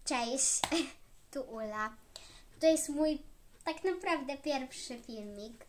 Cześć, tu Ula. To jest mój tak naprawdę pierwszy filmik.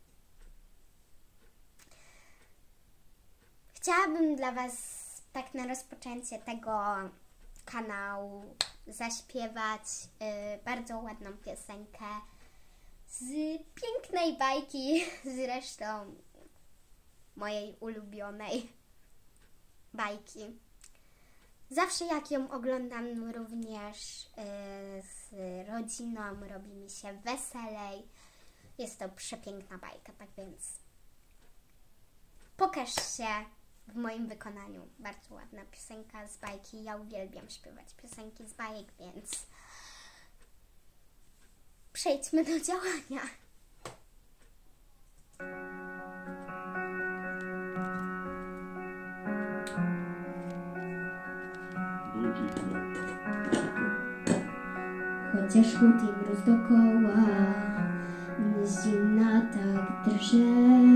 Chciałabym dla Was tak na rozpoczęcie tego kanału zaśpiewać bardzo ładną piosenkę z pięknej bajki, zresztą mojej ulubionej bajki. Zawsze jak ją oglądam również z rodziną, robi mi się weselej. Jest to przepiękna bajka, tak więc pokaż się w moim wykonaniu. Bardzo ładna piosenka z bajki. Ja uwielbiam śpiewać piosenki z bajek, więc przejdźmy do działania. Chociaż chłód i mróz dokoła, mnie zimna tak drże.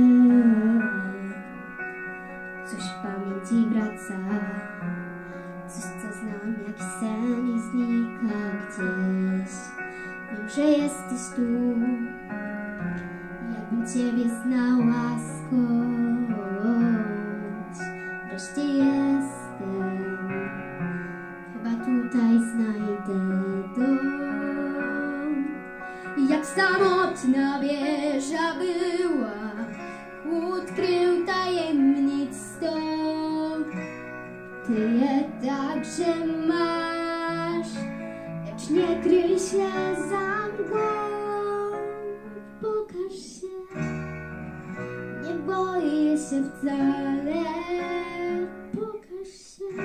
Coś w pamięci wraca, coś co znam jak sen i znika gdzieś. Wiem, że jesteś tu, jakbym Ciebie znała skądś. Wreszcie jestem, chyba tutaj znajdę dom. Jak samotna wieża była, chłód krył tajemnic sto. Ty je także masz, lecz nie kryj się za mgłą. Pokaż się, nie boję się wcale. Pokaż się,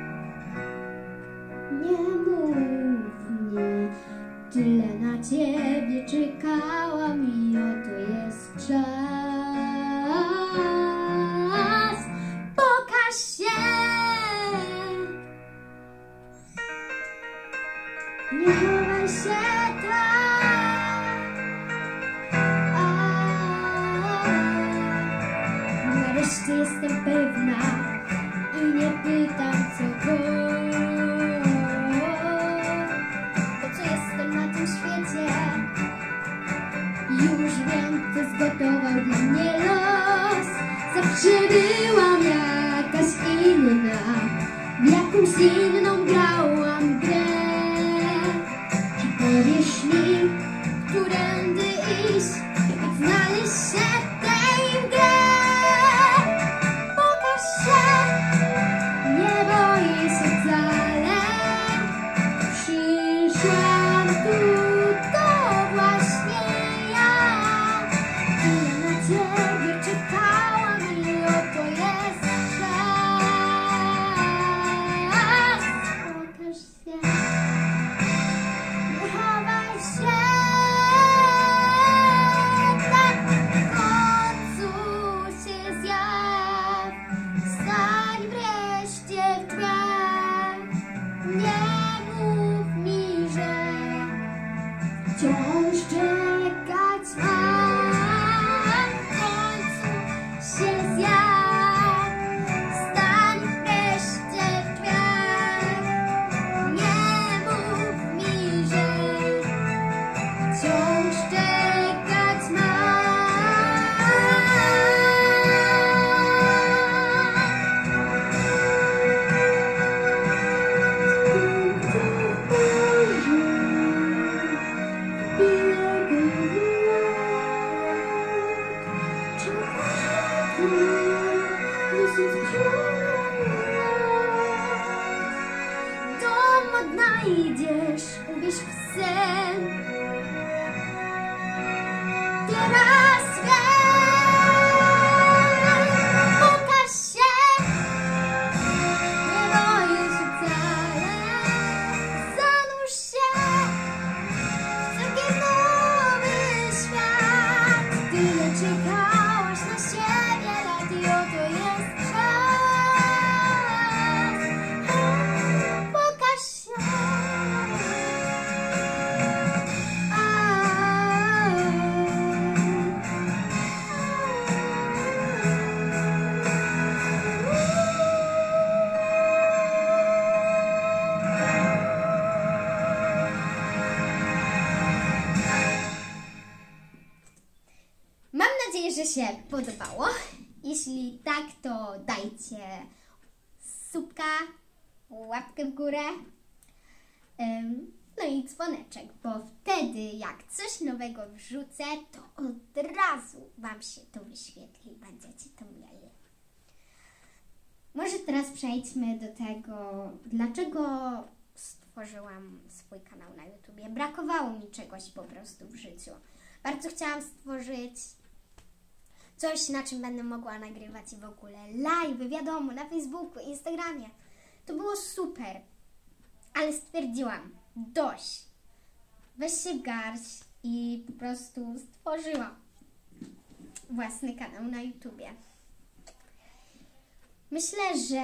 nie mów mnie. Tyle na Ciebie czekałam i oto jest czas. Pokaż się, nie chowaj się tak. Nareszcie jestem pewna i nie pytam co go. Już wiem, co zgotował dla mnie los. Zawsze byłam jakaś inna, w jakąś inną grałam grę. Czy powiesz mi, którędy iść, jak znaleźć się w tej grze? Pokaż się, nie boję się wcale. Przyszłam tu. Ciebie czekałam i oto jest czas. Pokaż się, nie chowaj się. Tak w końcu się zjaw. Stań wreszcie w drzwiach. Nie mów mi, że wciąż czekać mam. Dom odnajdziesz, uwierz w sen. Teraz wiem. Pokaż się, nie boję się wcale. Zanurz się w taki nowy świat. Tyle czekałaś na siebie lat i oto jest czas. Pokaż się. nadzieję, że się podobało. Jeśli tak, to dajcie subka, łapkę w górę, no i dzwoneczek, bo wtedy jak coś nowego wrzucę, to od razu Wam się to wyświetli, będziecie to mieli. Może teraz przejdźmy do tego, dlaczego stworzyłam swój kanał na YouTubie. Brakowało mi czegoś po prostu w życiu. Bardzo chciałam stworzyć coś, na czym będę mogła nagrywać i w ogóle live, wiadomo, na Facebooku, Instagramie. To było super, ale stwierdziłam, dość. Weź się w garść i po prostu stworzyłam własny kanał na YouTubie. Myślę, że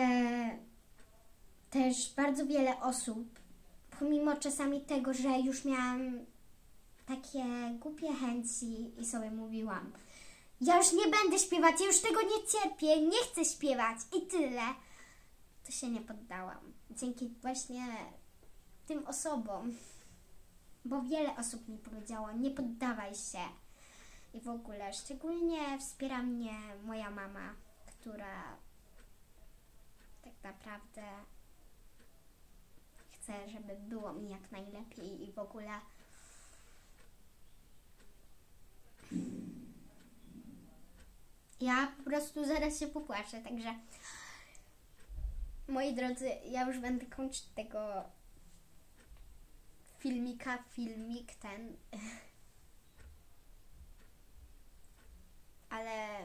też bardzo wiele osób, pomimo czasami tego, że już miałam takie głupie chęci i sobie mówiłam, ja już nie będę śpiewać, ja już tego nie cierpię, nie chcę śpiewać i tyle, to się nie poddałam. Dzięki właśnie tym osobom, bo wiele osób mi powiedziało, nie poddawaj się. I w ogóle szczególnie wspiera mnie moja mama, która tak naprawdę chce, żeby było mi jak najlepiej i w ogóle ja po prostu zaraz się popłaczę, także moi drodzy, ja już będę kończyć tego filmik ten, ale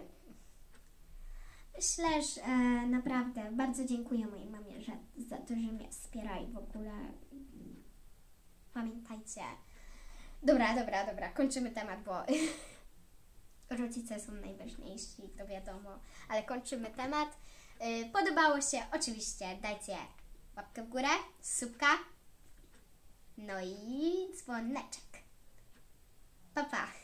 myślę, że naprawdę bardzo dziękuję mojej mamie za to, że mnie wspiera i w ogóle pamiętajcie. Dobra, kończymy temat, bo rodzice są najważniejsi, to wiadomo, ale kończymy temat. Podobało się? Oczywiście dajcie łapkę w górę, subka, no i dzwoneczek. Pa, pa!